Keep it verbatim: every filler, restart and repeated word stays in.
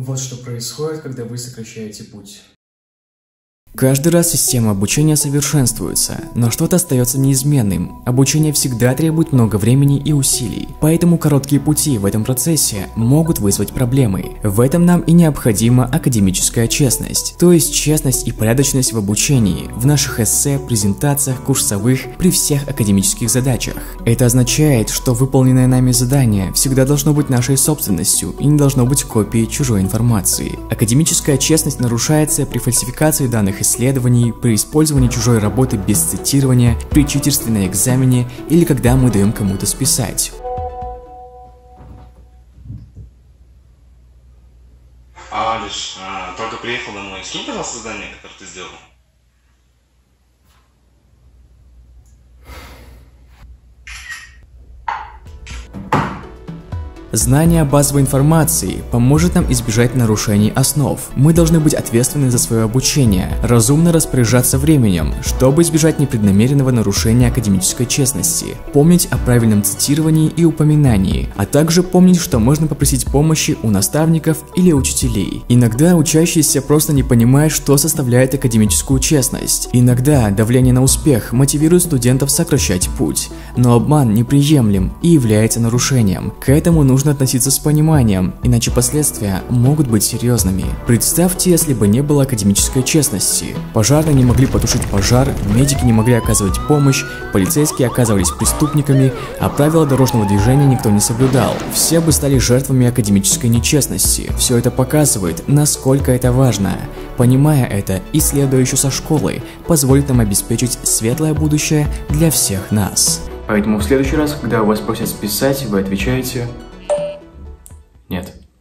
Вот что происходит, когда вы сокращаете путь. Каждый раз система обучения совершенствуется, но что-то остается неизменным. Обучение всегда требует много времени и усилий, поэтому короткие пути в этом процессе могут вызвать проблемы. В этом нам и необходима академическая честность, то есть честность и порядочность в обучении, в наших эссе, презентациях, курсовых, при всех академических задачах. Это означает, что выполненное нами задание всегда должно быть нашей собственностью и не должно быть копией чужой информации. Академическая честность нарушается при фальсификации данных исследований, при использовании чужой работы без цитирования, при читерстве на экзамене или когда мы даем кому-то списать. Алиш, а, только приехал домой. Скинь, пожалуйста, задание, которое ты сделал. Знание базовой информации поможет нам избежать нарушений основ. Мы должны быть ответственны за свое обучение, разумно распоряжаться временем, чтобы избежать непреднамеренного нарушения академической честности, помнить о правильном цитировании и упоминании, а также помнить, что можно попросить помощи у наставников или учителей. Иногда учащийся просто не понимает, что составляет академическую честность. Иногда давление на успех мотивирует студентов сокращать путь, но обман неприемлем и является нарушением. К этому нужно относиться с пониманием, иначе последствия могут быть серьезными. Представьте, если бы не было академической честности. Пожарные не могли потушить пожар, медики не могли оказывать помощь, полицейские оказывались преступниками, а правила дорожного движения никто не соблюдал. Все бы стали жертвами академической нечестности. Все это показывает, насколько это важно. Понимая это и следуя еще со школы, позволит нам обеспечить светлое будущее для всех нас. Поэтому в следующий раз, когда вас просят списать, вы отвечаете: нет.